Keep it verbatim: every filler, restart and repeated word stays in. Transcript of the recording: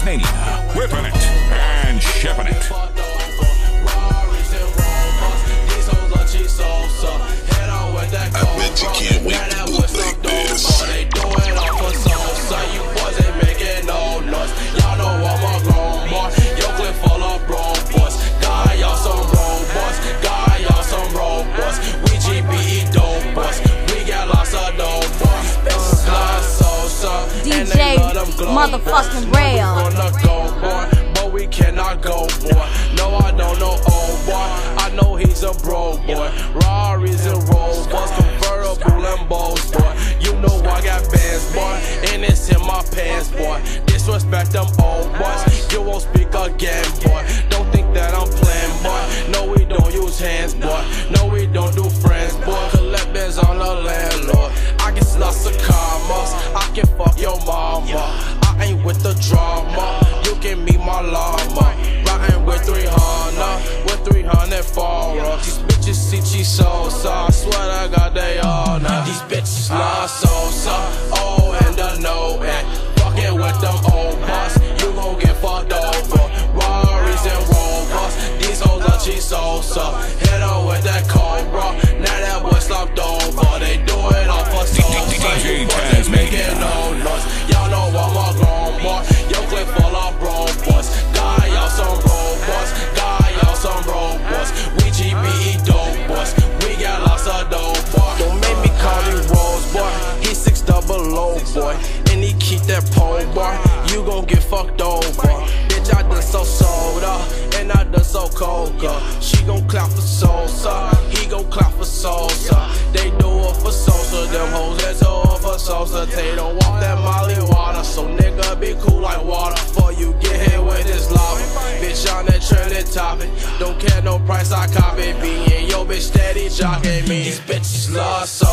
Pennsylvania, whipping it and shipping it. I bet you can't wait to bootleg this. They do it all for so you boys ain't making no noise. Y'all know I'm a grown boy. Your clip full of bro boys. God, y'all some robots. God, y'all some robots. We G B E dope boys. We got lots of dope boys. It's not so so. D J motherfucking Rail. We gonna go, boy, but we cannot go, boy. No, I don't know, oh boy. I know he's a bro, boy. Rari's and rolls, bus convertible and bows, boy. You know I got bands, boy, and it's in my pants, boy. Disrespect them old boys. You won't speak again, boy. Don't think that I'm playing, boy. No, we don't use hands, boy. No, we don't do friends, boy. Collect bands on the landlord. I get lots of commas. I can fuck your mama. I ain't with the drama. You can meet my llama. Riding with three hundred, with three hundred followers. These bitches see she so so. I swear to God they all know. These bitches love so so. Oh, and the no and fucking with them old boss. You gon' get fucked over. Rari's and Rovers. These hoes are cheese so so. Hit her with that cobra. Now that boy slumped over. They do it all for so so. You boys ain't making no noise. Y'all know I'm a grown boy. Your clip full of bro boys. God, y'all some robots. God, y'all some robots. We G B E dope boys. We got lots of dope boy. Don't make me call me Rose boy. He six double low boy. And he keep that pole bar. You gon' get fucked over. Bitch, I done so soda. And I done so coca. She gon' clap for Sosa. He gon' clap for Sosa. They do it for Sosa. Them hoes that do it for Sosa. They don't want that Molly water. So nigga be cool like water. Before you get hit with this lava. Bitch on that trending topic. Don't care no price, I copy. Being yo bitch steady jocking me. These bitches love so